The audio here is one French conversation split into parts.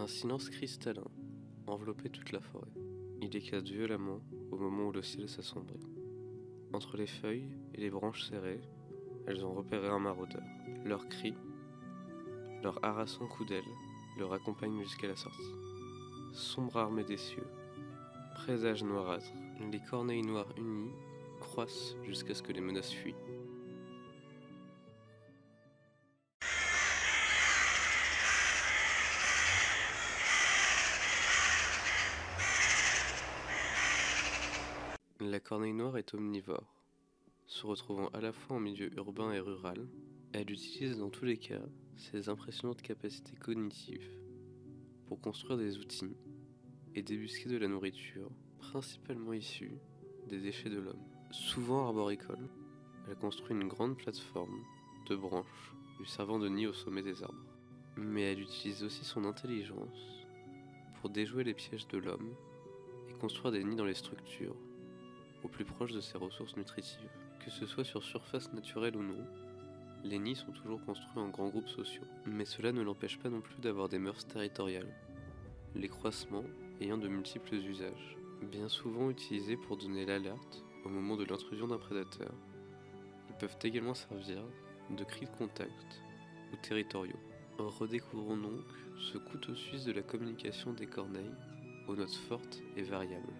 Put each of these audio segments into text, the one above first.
Un silence cristallin enveloppait toute la forêt. Il éclate violemment au moment où le ciel s'assombrit. Entre les feuilles et les branches serrées, elles ont repéré un maraudeur. Leurs cris, leur harassant coup d'aile, leur accompagnent jusqu'à la sortie. Sombre armée des cieux, présage noirâtre, les corneilles noires unies croissent jusqu'à ce que les menaces fuient. La corneille noire est omnivore. Se retrouvant à la fois en milieu urbain et rural, elle utilise dans tous les cas ses impressionnantes capacités cognitives pour construire des outils et débusquer de la nourriture, principalement issue des déchets de l'homme. Souvent arboricole, elle construit une grande plateforme de branches lui servant de nid au sommet des arbres. Mais elle utilise aussi son intelligence pour déjouer les pièges de l'homme et construire des nids dans les structures au plus proche de ses ressources nutritives. Que ce soit sur surface naturelle ou non, les nids sont toujours construits en grands groupes sociaux. Mais cela ne l'empêche pas non plus d'avoir des mœurs territoriales, les croissements ayant de multiples usages. Bien souvent utilisés pour donner l'alerte au moment de l'intrusion d'un prédateur, ils peuvent également servir de cris de contact ou territoriaux. Redécouvrons donc ce couteau suisse de la communication des corneilles aux notes fortes et variables.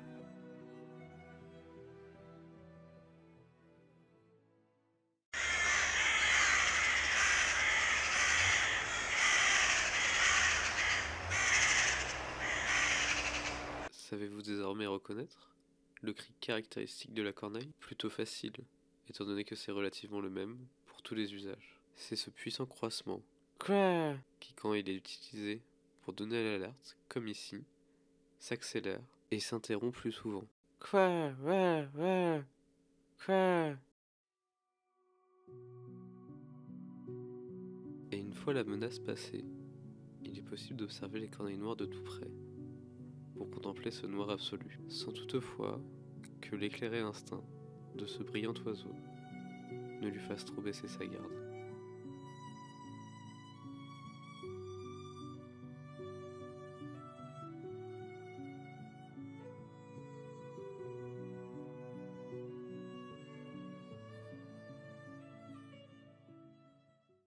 Savez-vous désormais reconnaître le cri caractéristique de la corneille? Plutôt facile, étant donné que c'est relativement le même pour tous les usages. C'est ce puissant croissement qui, quand il est utilisé pour donner l'alerte, comme ici, s'accélère et s'interrompt plus souvent. Et une fois la menace passée, il est possible d'observer les corneilles noires de tout près, pour contempler ce noir absolu, sans toutefois que l'éclairé instinct de ce brillant oiseau ne lui fasse trop baisser sa garde.